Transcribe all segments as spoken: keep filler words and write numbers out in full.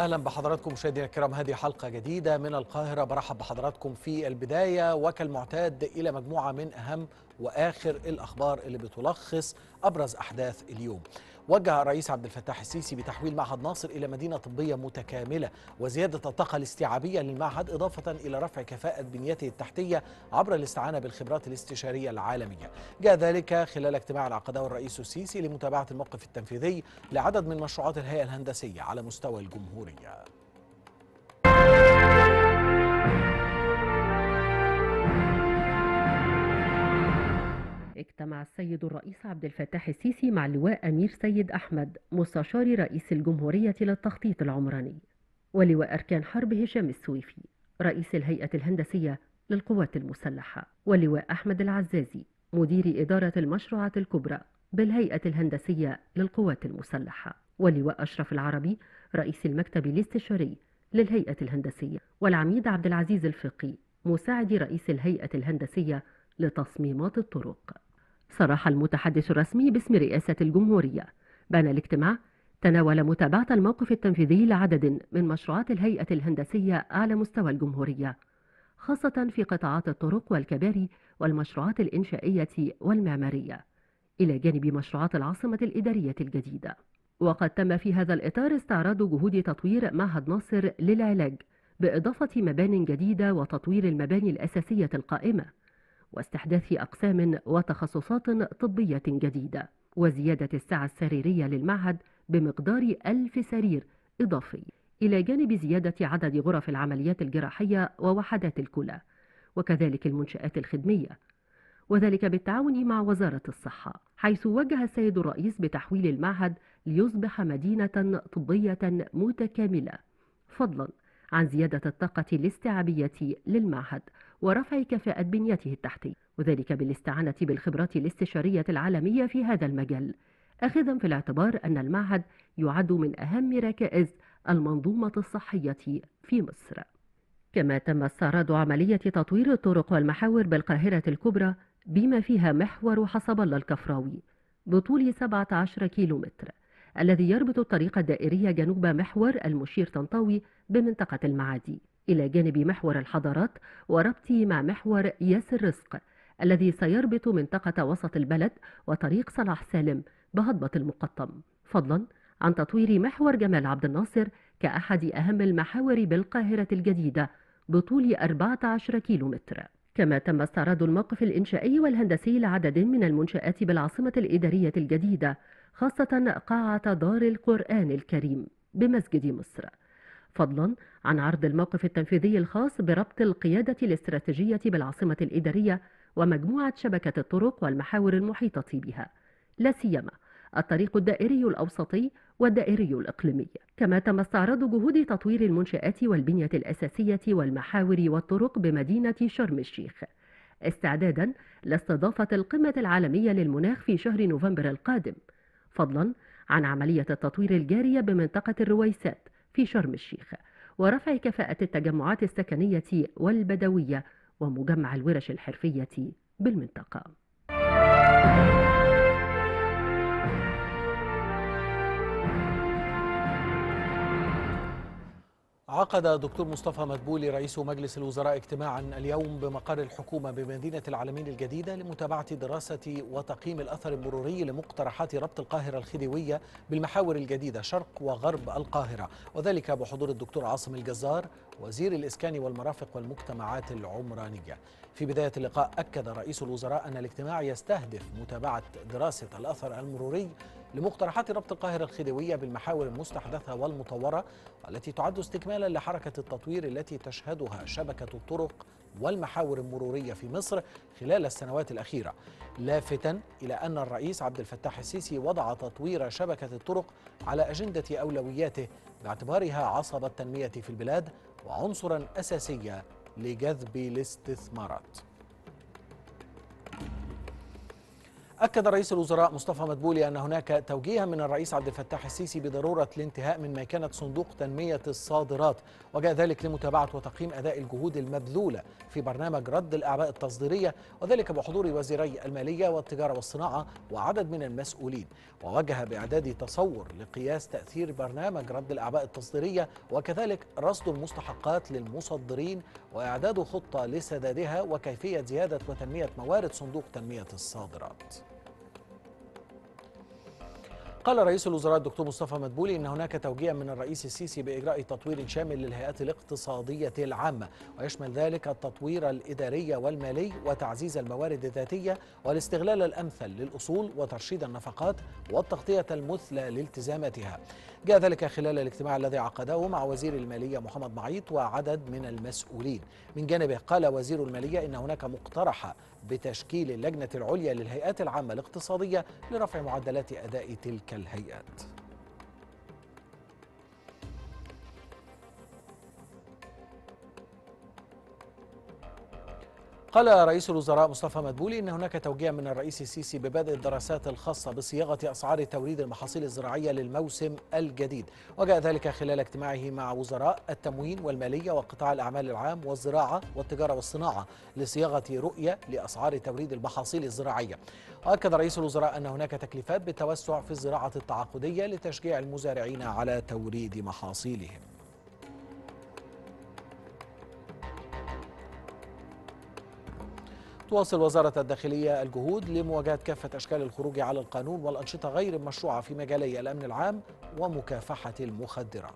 أهلا بحضراتكم مشاهدينا الكرام. هذه حلقة جديدة من القاهرة. برحب بحضراتكم في البداية وكالمعتاد إلى مجموعة من أهم وآخر الأخبار اللي بتلخص أبرز أحداث اليوم. وجه الرئيس عبد الفتاح السيسي بتحويل معهد ناصر إلى مدينة طبية متكاملة وزيادة الطاقة الاستيعابية للمعهد، إضافة إلى رفع كفاءة بنيته التحتية عبر الاستعانة بالخبرات الاستشارية العالمية. جاء ذلك خلال اجتماع عقده الرئيس السيسي لمتابعة الموقف التنفيذي لعدد من مشروعات الهيئة الهندسية على مستوى الجمهورية. اجتمع السيد الرئيس عبد الفتاح السيسي مع اللواء أمير سيد أحمد مستشار رئيس الجمهورية للتخطيط العمراني، ولواء أركان حرب هشام السويفي رئيس الهيئة الهندسية للقوات المسلحة، ولواء أحمد العزازي مدير إدارة المشروعات الكبرى بالهيئة الهندسية للقوات المسلحة، ولواء أشرف العربي رئيس المكتب الاستشاري للهيئة الهندسية، والعميد عبد العزيز الفقي مساعد رئيس الهيئة الهندسية لتصميمات الطرق. صرح المتحدث الرسمي باسم رئاسة الجمهورية بأن الاجتماع تناول متابعة الموقف التنفيذي لعدد من مشروعات الهيئة الهندسية على مستوى الجمهورية، خاصة في قطاعات الطرق والكباري والمشروعات الإنشائية والمعمارية، إلى جانب مشروعات العاصمة الإدارية الجديدة. وقد تم في هذا الإطار استعراض جهود تطوير معهد ناصر للعلاج بإضافة مبان جديدة وتطوير المباني الأساسية القائمة واستحداث أقسام وتخصصات طبية جديدة وزيادة السعة السريرية للمعهد بمقدار ألف سرير إضافي، إلى جانب زيادة عدد غرف العمليات الجراحية ووحدات الكلى وكذلك المنشآت الخدمية، وذلك بالتعاون مع وزارة الصحة، حيث وجه السيد الرئيس بتحويل المعهد ليصبح مدينة طبية متكاملة، فضلا عن زيادة الطاقة الاستيعابية للمعهد ورفع كفاءة بنيته التحتية، وذلك بالاستعانة بالخبرات الاستشارية العالمية في هذا المجال، أخذا في الاعتبار أن المعهد يعد من أهم ركائز المنظومة الصحية في مصر. كما تم استعراض عملية تطوير الطرق والمحاور بالقاهرة الكبرى بما فيها محور حصب الله الكفراوي بطول سبعة عشر كيلومتر، الذي يربط الطريق الدائري جنوب محور المشير طنطاوي بمنطقة المعادي، إلى جانب محور الحضارات وربطه مع محور ياسر رزق الذي سيربط منطقة وسط البلد وطريق صلاح سالم بهضبة المقطم، فضلا عن تطوير محور جمال عبد الناصر كأحد أهم المحاور بالقاهرة الجديدة بطول أربعة عشر كيلومتر. كما تم استعراض الموقف الإنشائي والهندسي لعدد من المنشآت بالعاصمة الإدارية الجديدة، خاصة قاعة دار القرآن الكريم بمسجد مصر، فضلا عن عرض الموقف التنفيذي الخاص بربط القيادة الاستراتيجية بالعاصمة الإدارية ومجموعة شبكة الطرق والمحاور المحيطة بها، لا سيما الطريق الدائري الأوسطي والدائري الإقليمي. كما تم استعراض جهود تطوير المنشآت والبنية الأساسية والمحاور والطرق بمدينة شرم الشيخ، استعدادا لاستضافة القمة العالمية للمناخ في شهر نوفمبر القادم، فضلا عن عملية التطوير الجارية بمنطقة الرويسات في شرم الشيخ ورفع كفاءة التجمعات السكنية والبدوية ومجمع الورش الحرفية بالمنطقة. عقد دكتور مصطفى مدبولي رئيس مجلس الوزراء اجتماعا اليوم بمقر الحكومة بمدينة العالمين الجديدة لمتابعة دراسة وتقييم الأثر المروري لمقترحات ربط القاهرة الخديوية بالمحاور الجديدة شرق وغرب القاهرة، وذلك بحضور الدكتور عاصم الجزار وزير الإسكان والمرافق والمجتمعات العمرانية. في بداية اللقاء أكد رئيس الوزراء أن الاجتماع يستهدف متابعة دراسة الأثر المروري لمقترحات ربط القاهرة الخديوية بالمحاور المستحدثة والمطورة، والتي تعد استكمالا لحركة التطوير التي تشهدها شبكة الطرق والمحاور المرورية في مصر خلال السنوات الأخيرة، لافتا إلى أن الرئيس عبد الفتاح السيسي وضع تطوير شبكة الطرق على أجندة أولوياته باعتبارها عصب التنمية في البلاد وعنصرا أساسيا لجذب الاستثمارات. أكد رئيس الوزراء مصطفى مدبولي أن هناك توجيها من الرئيس عبد الفتاح السيسي بضرورة الانتهاء من ميكنة صندوق تنمية الصادرات، وجاء ذلك لمتابعة وتقييم أداء الجهود المبذولة في برنامج رد الأعباء التصديرية، وذلك بحضور وزيري المالية والتجارة والصناعة وعدد من المسؤولين، ووجه بإعداد تصور لقياس تأثير برنامج رد الأعباء التصديرية وكذلك رصد المستحقات للمصدرين وإعداد خطة لسدادها وكيفية زيادة وتنمية موارد صندوق تنمية الصادرات. قال رئيس الوزراء الدكتور مصطفى مدبولي إن هناك توجيها من الرئيس السيسي بإجراء تطوير شامل للهيئات الاقتصادية العامة، ويشمل ذلك التطوير الإداري والمالي وتعزيز الموارد الذاتية والاستغلال الأمثل للأصول وترشيد النفقات والتغطية المثلى لالتزاماتها. جاء ذلك خلال الاجتماع الذي عقده مع وزير المالية محمد معيط وعدد من المسؤولين. من جانبه قال وزير المالية إن هناك مقترح بتشكيل اللجنة العليا للهيئات العامة الاقتصادية لرفع معدلات أداء تلك الهيئات. قال رئيس الوزراء مصطفى مدبولي إن هناك توجيه من الرئيس السيسي ببدء الدراسات الخاصة بصياغة أسعار توريد المحاصيل الزراعية للموسم الجديد، وجاء ذلك خلال اجتماعه مع وزراء التموين والمالية وقطاع الأعمال العام والزراعة والتجارة والصناعة لصياغة رؤية لأسعار توريد المحاصيل الزراعية. وأكد رئيس الوزراء أن هناك تكليفات بالتوسع في الزراعة التعاقدية لتشجيع المزارعين على توريد محاصيلهم. تواصل وزارة الداخلية الجهود لمواجهة كافة أشكال الخروج على القانون والأنشطة غير المشروعة في مجالي الأمن العام ومكافحة المخدرات.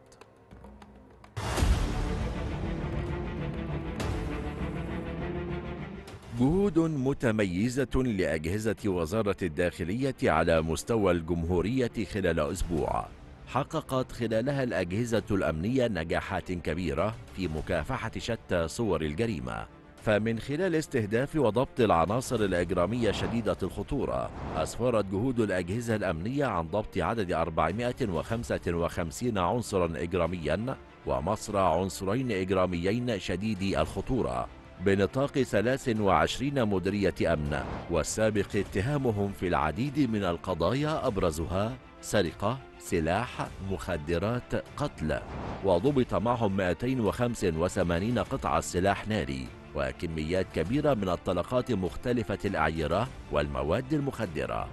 جهود متميزة لأجهزة وزارة الداخلية على مستوى الجمهورية خلال أسبوع حققت خلالها الأجهزة الأمنية نجاحات كبيرة في مكافحة شتى صور الجريمة. فمن خلال استهداف وضبط العناصر الإجرامية شديدة الخطورة، أسفرت جهود الأجهزة الأمنية عن ضبط عدد أربعمائة وخمسة وخمسين عنصرا إجراميا ومصرع عنصرين إجراميين شديدي الخطورة بنطاق ثلاث وعشرين مديرية أمن، والسابق اتهامهم في العديد من القضايا أبرزها سرقة، سلاح، مخدرات، قتل. وضبط معهم مئتين وخمسة وثمانين قطعة سلاح ناري وكميات كبيرة من الطلقات مختلفة الأعيرة والمواد المخدرة.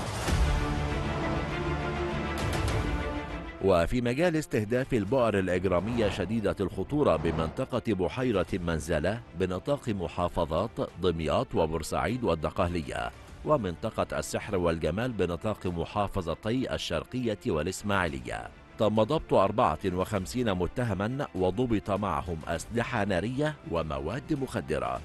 وفي مجال استهداف البؤر الإجرامية شديدة الخطورة بمنطقة بحيرة منزلة بنطاق محافظات دمياط وبورسعيد والدقهلية، ومنطقة السحر والجمال بنطاق محافظتي الشرقية والإسماعيلية، تم ضبط أربعة وخمسين متهما وضبط معهم أسلحة نارية ومواد مخدرة.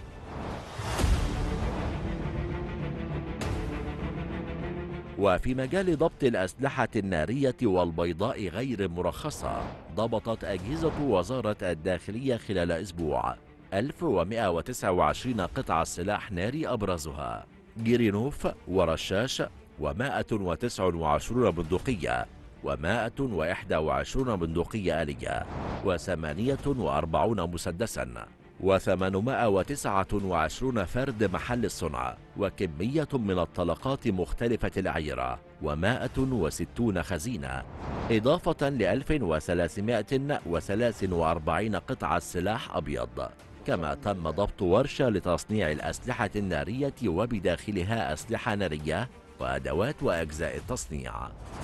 وفي مجال ضبط الأسلحة النارية والبيضاء غير المرخصة، ضبطت أجهزة وزارة الداخلية خلال أسبوع ألف ومئة وتسعة وعشرين قطعة سلاح ناري أبرزها جيرينوف ورشاش ومائة وتسعة وعشرين بندقية ومائة وإحدى وعشرين بندقية آلية وثمانية وأربعين مسدسا وثمانمائة وتسعة وعشرين فرد محل الصنع وكمية من الطلقات مختلفة الأعيرة ومائة وستون خزينة، إضافة لألف وثلاثمائة وثلاث وأربعين قطعة سلاح أبيض. كما تم ضبط ورشة لتصنيع الأسلحة النارية وبداخلها أسلحة نارية وأدوات وأجزاء التصنيع.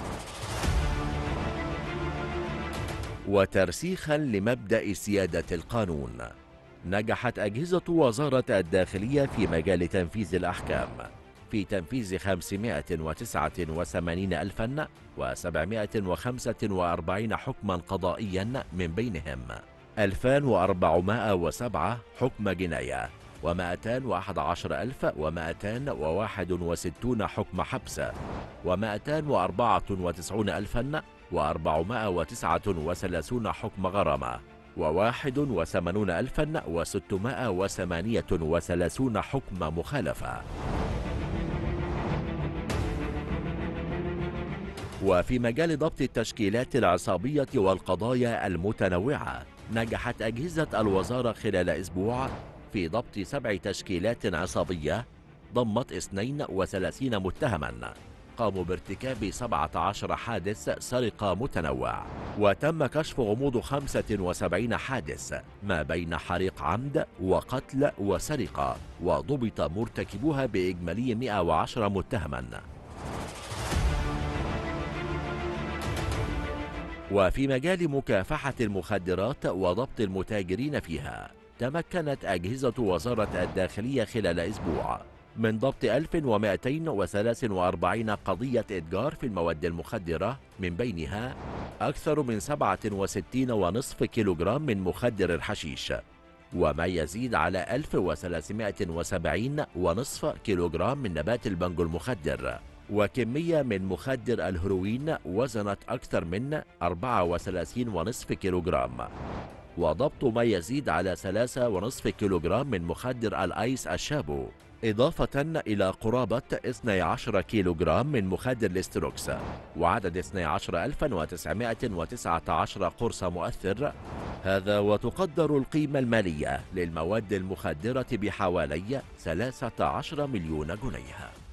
وترسيخا لمبدأ سيادة القانون، نجحت أجهزة وزارة الداخلية في مجال تنفيذ الأحكام في تنفيذ خمسمائة وتسعة وثمانين ألفا وسبعمائة وخمسة وأربعين حكما قضائيا، من بينهم ألفان وأربعمائة وسبعة حكم جناية ومائتان وأحد عشر ألف ومائتان وواحد وستون حكم حبس ومائتان وأربعة وتسعون ألفا وأربعمائة وتسعة وثلاثون حكم غرامة وواحد وثمانون ألفا وستمائة وثمانية وثلاثون حكم مخالفة. وفي مجال ضبط التشكيلات العصابية والقضايا المتنوعة، نجحت أجهزة الوزارة خلال أسبوع في ضبط سبع تشكيلات عصابية ضمت اثنين وثلاثين متهما قاموا بارتكاب سبعة عشر حادث سرقة متنوع، وتم كشف غموض خمسة وسبعين حادث ما بين حريق عمد وقتل وسرقة، وضبط مرتكبوها بإجمالي مئة وعشرة متهما. وفي مجال مكافحة المخدرات وضبط المتاجرين فيها، تمكنت أجهزة وزارة الداخلية خلال أسبوع من ضبط ألف ومئتين وثلاث وأربعين قضية إتجار في المواد المخدرة، من بينها أكثر من سبعة وستين ونصف كيلوغرام من مخدر الحشيش، وما يزيد على ألف وثلاثمئة وسبعين ونصف كيلوغرام من نبات البنجو المخدر، وكمية من مخدر الهيروين وزنت أكثر من أربعة وثلاثين ونصف كيلوغرام، وضبط ما يزيد على ثلاثة ونصف كيلوغرام من مخدر الآيس الشابو، إضافة إلى قرابة اثني عشر كيلوغرام من مخدر الاستروكس، وعدد اثني عشر ألفا وتسعمئة وتسعة عشر قرص مؤثر. هذا وتقدر القيمة المالية للمواد المخدرة بحوالي ثلاثة عشر مليون جنيه.